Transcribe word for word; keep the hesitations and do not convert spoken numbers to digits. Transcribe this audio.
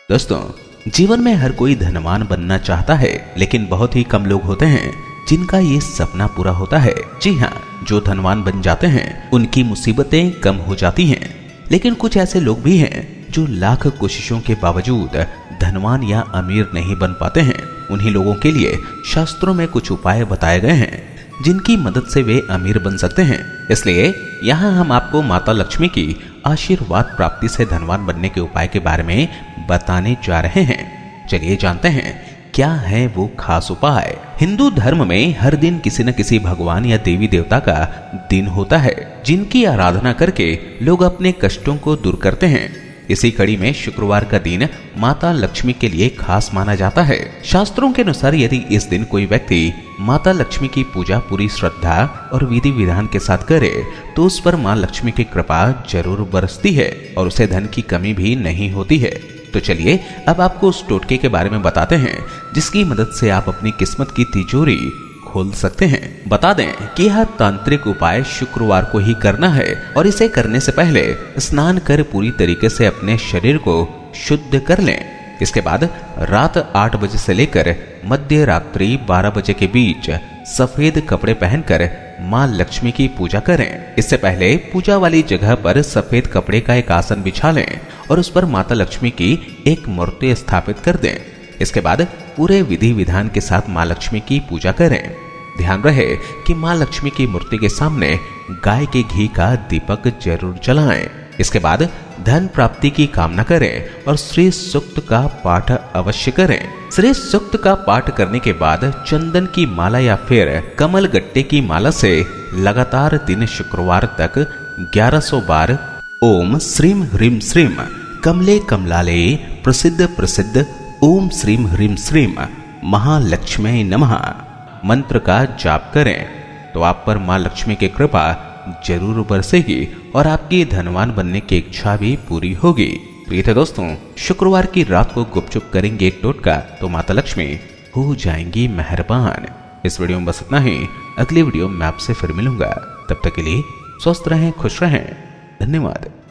दोस्तों, जीवन में हर कोई धनवान बनना चाहता है, लेकिन बहुत ही कम लोग होते हैं जिनका ये सपना पूरा होता है। जी हाँ, जो धनवान बन जाते हैं उनकी मुसीबतें कम हो जाती हैं। लेकिन कुछ ऐसे लोग भी हैं जो लाख कोशिशों के बावजूद धनवान या अमीर नहीं बन पाते हैं। उन्हीं लोगों के लिए शास्त्रों में कुछ उपाय बताए गए हैं जिनकी मदद से वे अमीर बन सकते हैं। इसलिए यहाँ हम आपको माता लक्ष्मी की आशीर्वाद प्राप्ति से धनवान बनने के उपाय के बारे में बताने जा रहे हैं। चलिए जानते हैं क्या है वो खास उपाय। हिंदू धर्म में हर दिन किसी न किसी भगवान या देवी देवता का दिन होता है जिनकी आराधना करके लोग अपने कष्टों को दूर करते हैं। इसी कड़ी में शुक्रवार का दिन माता लक्ष्मी के लिए खास माना जाता है। शास्त्रों के अनुसार यदि इस दिन कोई व्यक्ति माता लक्ष्मी की पूजा पूरी श्रद्धा और विधि विधान के साथ करे तो उस पर मां लक्ष्मी की कृपा जरूर बरसती है और उसे धन की कमी भी नहीं होती है। तो चलिए अब आपको उस टोटके के बारे में बताते हैं जिसकी मदद से आप अपनी किस्मत की तिजोरी खोल सकते हैं। बता दें कि यह तांत्रिक उपाय शुक्रवार को ही करना है और इसे करने से पहले स्नान कर पूरी तरीके से अपने शरीर को शुद्ध कर लें। इसके बाद रात आठ बजे से लेकर मध्य रात्रि बारह बजे के बीच सफेद कपड़े पहनकर मां लक्ष्मी की पूजा करें। इससे पहले पूजा वाली जगह पर सफेद कपड़े का एक आसन बिछा लें और उस पर माता लक्ष्मी की एक मूर्ति स्थापित कर दें। इसके बाद पूरे विधि विधान के साथ मां लक्ष्मी की पूजा करें। ध्यान रहे कि मां लक्ष्मी की मूर्ति के सामने गाय के घी का दीपक जरूर जलाएं। इसके बाद धन प्राप्ति की कामना करें और श्री सूक्त का पाठ अवश्य करें। श्री सूक्त का पाठ करने के बाद चंदन की माला या फिर कमल गट्टे की माला से लगातार दिन शुक्रवार तक ग्यारह सौ बार ओम श्रीम ह्रीम श्रीम कमले कमलाले प्रसिद्ध प्रसिद्ध ओम श्रीम ह्रीम श्रीम महालक्ष्मी नमः मंत्र का जाप करें तो आप पर मां लक्ष्मी की कृपा जरूर बरसेगी और आपकी धनवान बनने की इच्छा भी पूरी होगी। प्रिय थे दोस्तों, शुक्रवार की रात को गुपचुप करेंगे एक टोटका तो माता लक्ष्मी हो जाएंगी मेहरबान। इस वीडियो में बस इतना ही। अगली वीडियो में आपसे फिर मिलूंगा। तब तक के लिए स्वस्थ रहें, खुश रहें। धन्यवाद।